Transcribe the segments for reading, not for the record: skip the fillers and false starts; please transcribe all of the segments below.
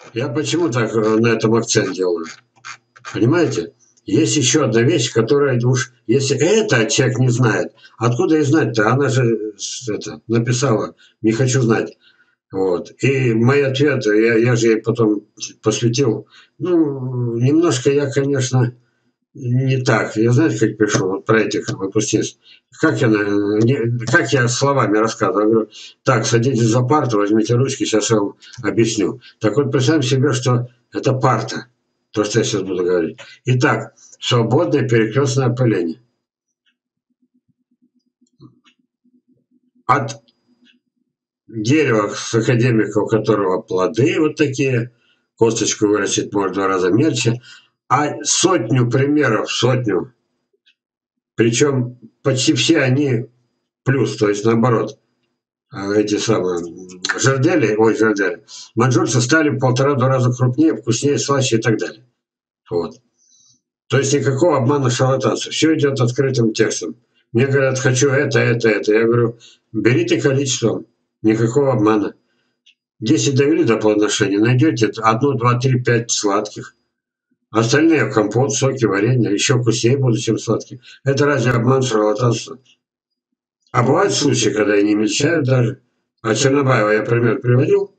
Я почему так на этом акцент делаю? Понимаете? Есть еще одна вещь, которая уж, если это человек не знает, откуда и знать-то? Она же это, написала, не хочу знать. Вот. И мой ответ, я же ей потом посвятил, ну, немножко я, конечно, не так. Я знаете, как пишу вот про этих выпускниц? Как я, как я словами рассказываю? Я говорю, так, садитесь за парту, возьмите ручки, сейчас я вам объясню. Так вот, представим себе, что это парта, то, что я сейчас буду говорить. Итак, свободное перекрестное опыление. От дерева с академика, у которого плоды вот такие, косточку вырастет может в 2 раза мельче, а сотню примеров, сотню, причем почти все они плюс, то есть наоборот, эти самые жардели, манжурцы стали в 1,5–2 раза крупнее, вкуснее, слаще и так далее. Вот. То есть никакого обмана, шарлатанства. Все идет открытым текстом. Мне говорят, хочу это. Я говорю, берите количеством, никакого обмана. 10 довели до плодоношения, найдете 1, 2, 3, 5 сладких. Остальные компот, соки, варенье, еще вкуснее будут, чем сладкие. Это разве обман, шарлатанство? А бывают случаи, когда и не мельчают даже. А Чернобаева я пример приводил.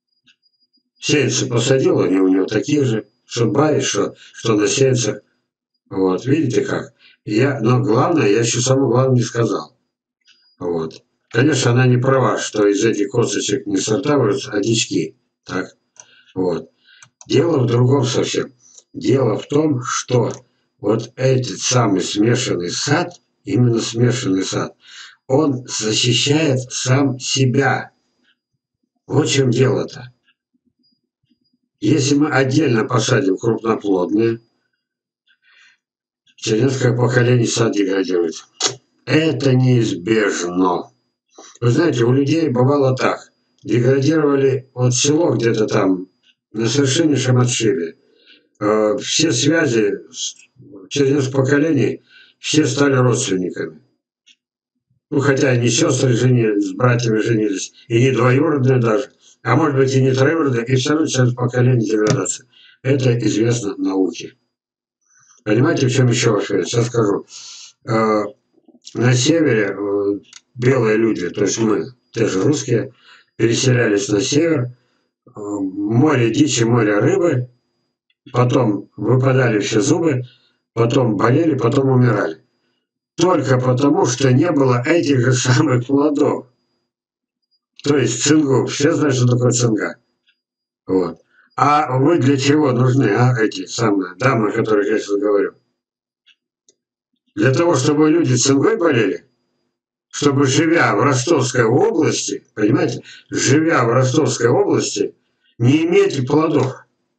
Сеянцы посадил, они у него такие же, что баи, что на сеянцах. Вот, видите как? Но главное, я еще самое главное не сказал. Вот. Конечно, она не права, что из этих косточек не сорта вырастут, а дички. Так? Вот. Дело в другом совсем. Дело в том, что вот этот самый смешанный сад, именно смешанный сад, он защищает сам себя. Вот в чем дело-то. Если мы отдельно посадим крупноплодные, через несколько поколений сад деградирует. Это неизбежно. Вы знаете, у людей бывало так. Деградировали вот село где-то там на совершеннейшем отшибе. Все связи через несколько поколений, все стали родственниками. Ну, хотя и не сестры с братьями женились, и не двоюродные даже, а может быть и не троюродные, и все равно через поколение деградация. Это известно науке. Понимаете, в чем еще вообще? Сейчас скажу. На севере белые люди, то есть мы, те же русские, переселялись на север, море дичи, море рыбы, потом выпадали все зубы, потом болели, потом умирали. Только потому, что не было этих же самых плодов. То есть цингу. Все знают, что такое цинга. Вот. А вы для чего нужны, эти самые дамы, о которых я сейчас говорю? Для того, чтобы люди цингой болели? Чтобы, живя в Ростовской области, понимаете, живя в Ростовской области, не иметь плодов.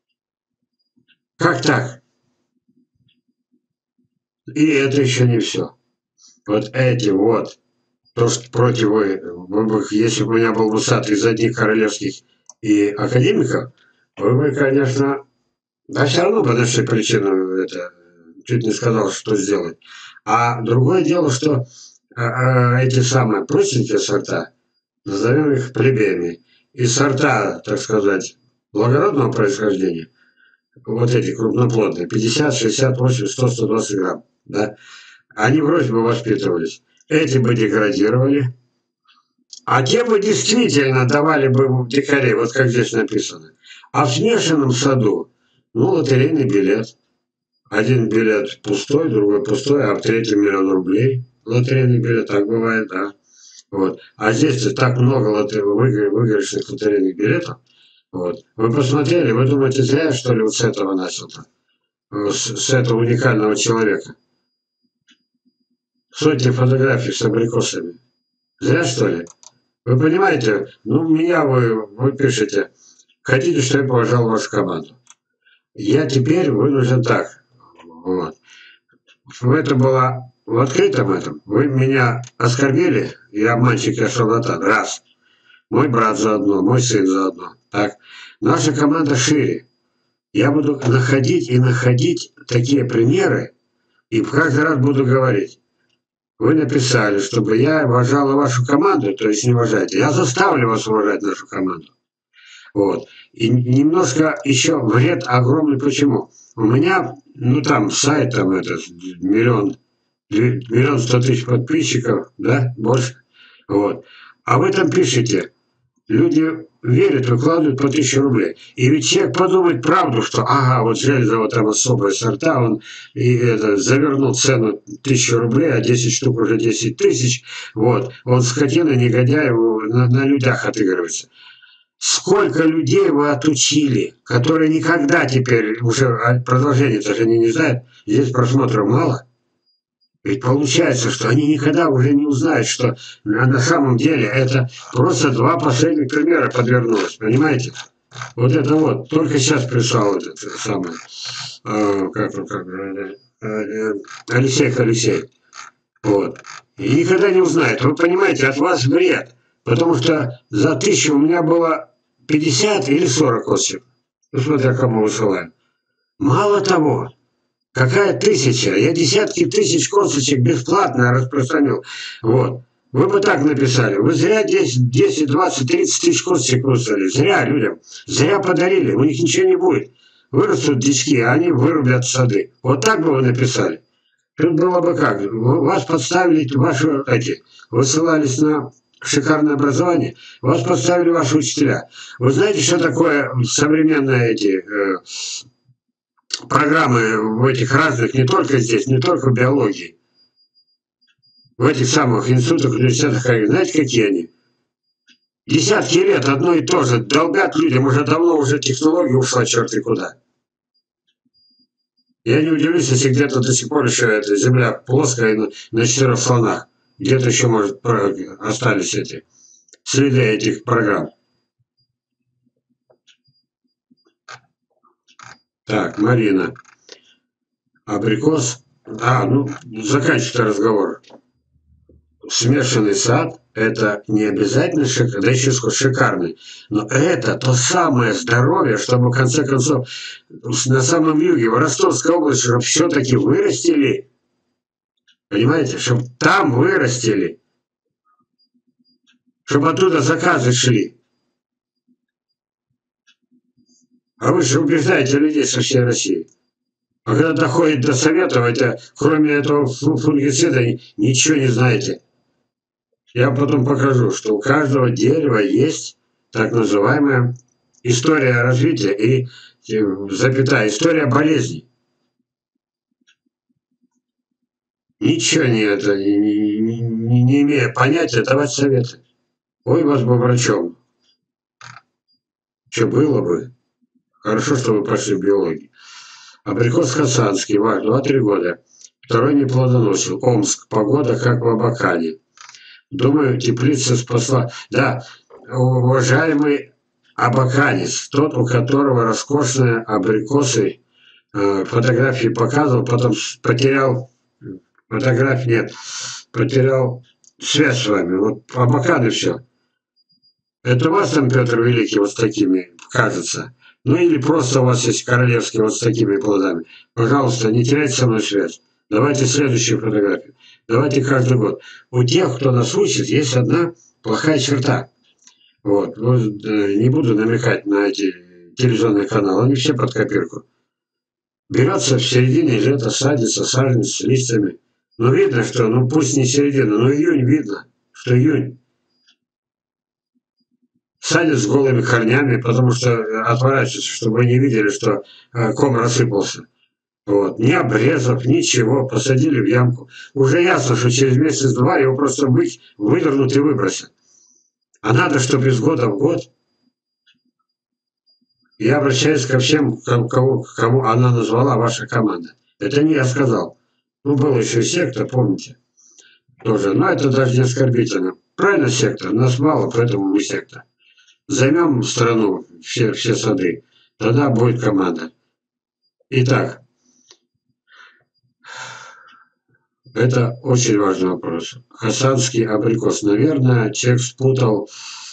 Как так? И это еще не все. Вот эти вот, то, что против, если бы у меня был бы сад из одних королевских и академиков, вы бы, конечно, да все равно бы нашли причину, это, чуть не сказал, что сделать. А другое дело, что эти самые простенькие сорта, назовем их плебеями, и сорта, так сказать, благородного происхождения, вот эти крупноплодные, 50, 60, 80, 100, 120 грамм, да, они вроде бы воспитывались. Эти бы деградировали, а те бы действительно давали бы дикарей, вот как здесь написано. А в смешанном саду, ну, лотерейный билет. Один билет пустой, другой пустой, а в третьем 1 000 000 рублей. Лотерейный билет, так бывает, да. Вот. А здесь так много выигрышных лотерейных билетов. Вот. Вы посмотрели, вы думаете, зря, что ли, вот с этого начал-то? С этого уникального человека. Сотни фотографий с абрикосами. Зря, что ли? Вы понимаете, ну, меня вы пишете, хотите, чтобы я поважал вашу команду. Я теперь вынужден так. Вот. Это было в открытом этом. Вы меня оскорбили, я обманщик, я шарлатан. Раз. Мой брат заодно, мой сын заодно. Так. Наша команда шире. Я буду находить такие примеры, и каждый раз буду говорить. Вы написали, чтобы я уважала вашу команду, то есть не уважаете. Я заставлю вас уважать нашу команду. Вот. И немножко еще вред огромный. Почему? У меня, ну там сайт, там это, миллион, 1 100 000 подписчиков, да, больше. Вот. А вы там пишете, люди верят, выкладывают по 1000 рублей. И ведь человек подумает правду, что ага, вот Железова там особые сорта, он и это, завернул цену 1000 рублей, а 10 штук уже 10 000. Вот. Он скотина, негодяй, на людях отыгрывается. Сколько людей вы отучили, которые никогда теперь уже продолжение даже они не знают, здесь просмотров мало. Ведь получается, что они никогда уже не узнают, что на самом деле это просто два последних примера подвернулось, понимаете? Вот это вот, только сейчас прислал этот самый, Алексей. Вот. И никогда не узнает. Вы понимаете, от вас вред. Потому что за 1000 у меня было 50 или 40 отзывов. Ну, смотря кому высылаем. Мало того, какая 1000? Я десятки тысяч косточек бесплатно распространил. Вот. Вы бы так написали. Вы зря 10, 20, 30 тысяч косточек выслали. Зря людям. Зря подарили. У них ничего не будет. Вырастут дички, а они вырубят сады. Вот так бы вы написали. Тут было бы как? Вас подставили, ваши эти, вы ссылались на шикарное образование, вас подставили ваши учителя. Вы знаете, что такое современные эти программы в этих разных, не только здесь, не только в биологии, в этих самых институтах, университетах, знаете, какие они? Десятки лет одно и то же, долбят людям, уже давно уже технология ушла черти куда. Я не удивлюсь, если где-то до сих пор еще эта земля плоская на 4 слонах. Где-то еще, может, остались эти следы этих программ. Так, Марина. Абрикос. Ну, заканчивается разговор. Смешанный сад – это не обязательно шикарный, да еще шикарный, но это то самое здоровье, чтобы в конце концов на самом юге, в Ростовской области, чтобы все-таки вырастили, понимаете, чтобы там вырастили, чтобы оттуда заказы шли. А вы же убеждаете людей со всей России. А когда доходит до советов, это, кроме этого фунгицида, ничего не знаете. Я потом покажу, что у каждого дерева есть так называемая история развития и запятая, история болезней. Ничего не имея понятия, давать советы. Ой, вас бы врачом. Что было бы? Хорошо, что вы пошли в биологию. Абрикос хасанский, ваш, 2-3 года. Второй не плодоносил. Омск. Погода как в Абакане. Думаю, теплица спасла. Да, уважаемый абаканец, тот, у которого роскошные абрикосы, фотографии показывал, потом потерял, фотографий нет, потерял связь с вами. Вот абаканы все. Это у вас там Петр Великий вот с такими, кажется. Ну или просто у вас есть королевские вот с такими плодами. Пожалуйста, не теряйте со мной связь. Давайте следующую фотографию. Давайте каждый год. У тех, кто нас учит, есть одна плохая черта. Вот. Ну, не буду намекать на эти телевизионные каналы, они все под копирку. Берется в середине лета, садится саженец с листьями. Но видно, что, ну пусть не середина, но июнь видно, что июнь. Садят с голыми корнями, потому что отворачиваются, чтобы не видели, что ком рассыпался. Вот. Ни обрезов, ничего, посадили в ямку. Уже ясно, что через месяц-два его просто выдернут и выбросят. А надо, чтобы из года в год. Я обращаюсь ко всем, кому она назвала ваша команда. Это не я сказал. Ну, был еще секта, помните? Тоже. Но это даже не оскорбительно. Правильно, секта. Нас мало, поэтому мы секта. Займем страну, все сады. Тогда будет команда. Итак, это очень важный вопрос. Хасанский абрикос. Наверное, человек спутал.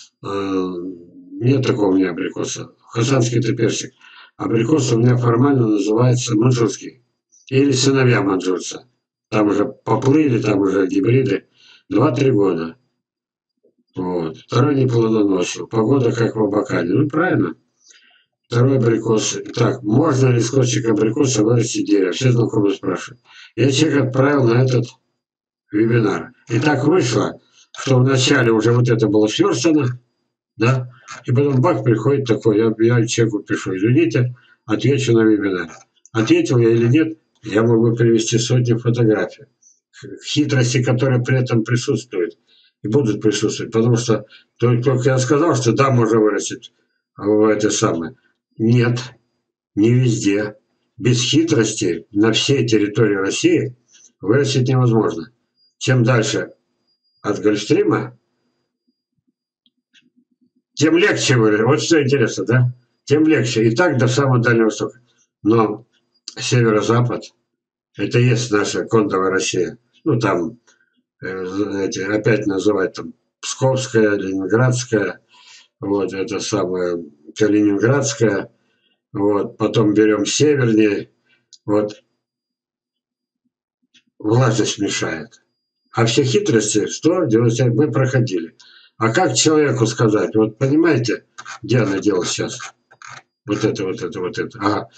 Нет такого у меня абрикоса. Хасанский это персик. Абрикос у меня формально называется маньчжурский. Или сыновья маньчжурца. Там уже поплыли, там уже гибриды. 2-3 года. Вот. Второй не плодоносил. Погода как в Абакане. Ну, правильно. Второй абрикос. Так, можно ли с косточек абрикоса вырастить дерево? Все знакомые спрашивают. Я человек отправил на этот вебинар. И так вышло, что вначале уже вот это было сверстано, да, и потом бах, приходит такой, я человеку пишу, извините, отвечу на вебинар. Ответил я или нет, я могу привести сотни фотографий. Хитрости, которые при этом присутствуют и будут присутствовать, потому что только я сказал, что да, можно вырастить это самое. Нет, не везде. Без хитрости на всей территории России вырастить невозможно. Чем дальше от Гольфстрима, тем легче вырастить. Вот что интересно, да? Тем легче. И так до самого Дальнего Востока. Но северо-запад – это и есть наша кондовая Россия. Ну, там, опять называть там Псковская, Ленинградская, вот, это самое, Калининградская, вот, потом берем севернее, вот, влажность мешает. А все хитрости, что делать, мы проходили. А как человеку сказать, вот понимаете, где она делала сейчас? Вот это, вот это, вот это. Ага.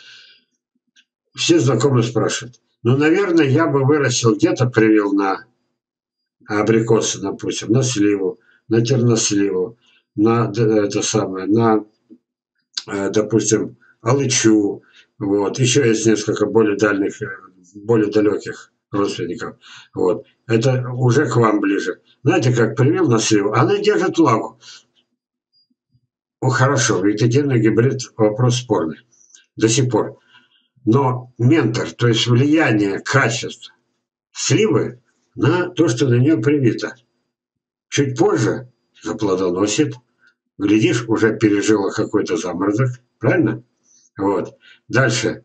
Все знакомые спрашивают. Ну, наверное, я бы вырастил где-то, привил на абрикосы, допустим, на сливу, на терносливу, на это самое, на, допустим, алычу. Вот. Еще есть несколько более дальних, более далеких родственников. Вот. Это уже к вам ближе. Знаете, как привил на сливу? Она держит влагу. О, хорошо, вегетативный гибрид – вопрос спорный. До сих пор. Но ментор, то есть влияние качеств сливы на то, что на нее привито. Чуть позже заплодоносит, глядишь, уже пережила какой-то заморозок, правильно? Вот. Дальше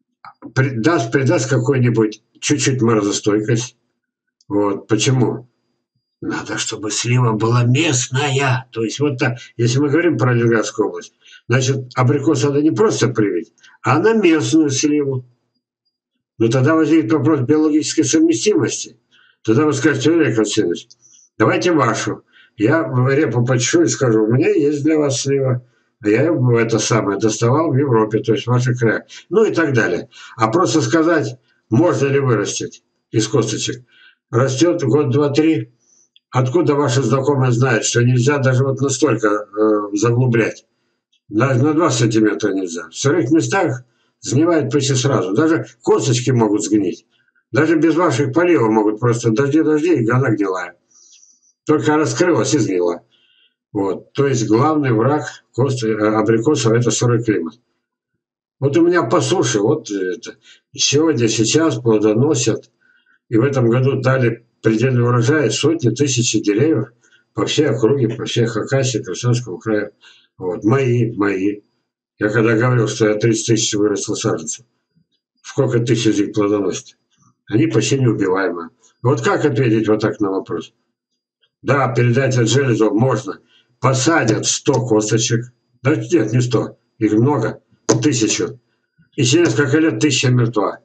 придаст какой-нибудь чуть-чуть морозостойкость. Вот. Почему? Надо, чтобы слива была местная. То есть вот так. Если мы говорим про Ленинградскую область, значит, абрикос надо не просто привить, а на местную сливу. Но тогда возникнет вопрос биологической совместимости. Тогда вы скажете, Олег Васильевич, давайте вашу. Я репу почешу и скажу, у меня есть для вас слива. А я это самое доставал в Европе, то есть в ваших краях. Ну и так далее. А просто сказать, можно ли вырастить из косточек. Растет год, два, три. Откуда ваши знакомые знают, что нельзя даже вот настолько заглублять? На 2 сантиметра нельзя. В сырых местах сгнивает почти сразу. Даже косточки могут сгнить. Даже без ваших поливов могут просто дожди, и она гнилая. Только раскрылась и сгнила. Вот. То есть главный враг абрикосов – это сырой климат. Вот у меня по суше, вот это, сегодня, сейчас плодоносят, и в этом году дали предельный урожай сотни тысяч деревьев по всей округе, по всей Хакасии, Красноярскому краю. Вот. Мои. Я когда говорил, что я 30 тысяч вырастил саженцев, сколько тысяч из них плодоносит? Они почти неубиваемые. Вот как ответить вот так на вопрос? Да, передать от железу можно. Посадят 100 косточек. Да нет, не 100. Их много. 1000. И через несколько лет 1000 мертва.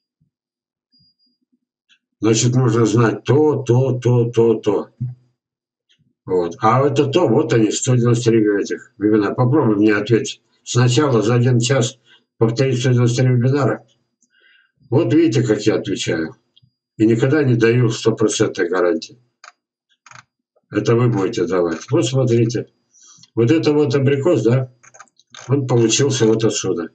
Значит, нужно знать то. Вот. А это то, вот они, 193 этих вебинара. Попробуй мне ответить. Сначала за 1 час повторить 193 вебинара. Вот видите, как я отвечаю. И никогда не даю 100% гарантии. Это вы будете давать. Вот смотрите. Вот это вот абрикос, да? Он получился вот отсюда.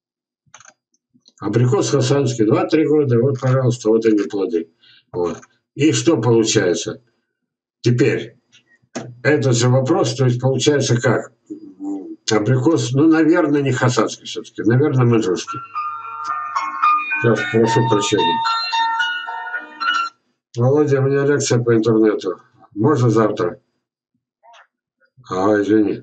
Абрикос хасанский, 2-3 года. Вот, пожалуйста, вот они плоды. Вот. И что получается? Теперь, этот же вопрос, то есть получается как? Абрикос, ну, наверное, не хасанский все-таки. Наверное, маньчжурский. Сейчас, прошу прощения. Володя, у меня лекция по интернету. Можно завтра? Извини.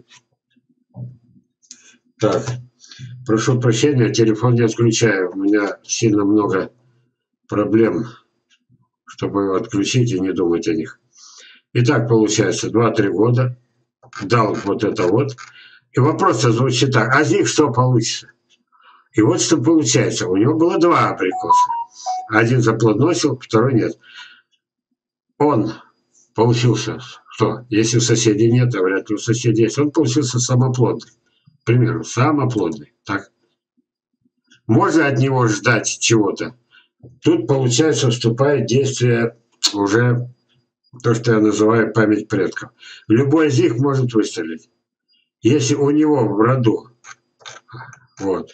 Так, прошу прощения, телефон не отключаю. У меня сильно много проблем, чтобы его отключить и не думать о них. Итак, получается, 2-3 года дал вот это вот. И вопрос звучит так, а из них что получится? И вот что получается. У него было 2 абрикоса. Один заплодоносил, второй нет. Он получился что? Если у соседей нет, а вряд ли у соседей есть, он получился самоплодный. К примеру, самоплодный. Так. Можно от него ждать чего-то. Тут, получается, вступает в действие уже то, что я называю память предков. Любой из них может выстрелить. Если у него в роду, вот,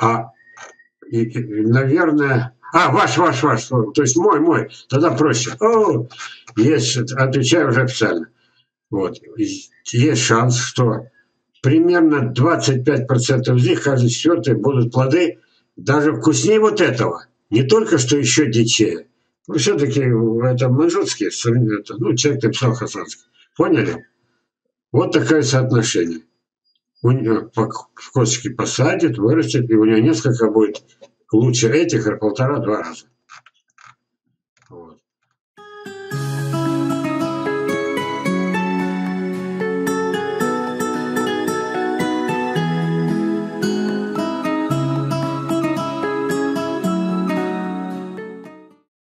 наверное, ваш, то есть мой, тогда проще. Есть, отвечаю уже официально. Вот, есть шанс, что примерно 25% из них, каждый четвертый, будут плоды даже вкуснее вот этого. Не только что еще дичее. Ну, все-таки это маньчжурский, человек написал хасанский. Поняли? Вот такое соотношение. У него косточки посадит, вырастет, и у него несколько будет лучше этих, 1,5-2 раза.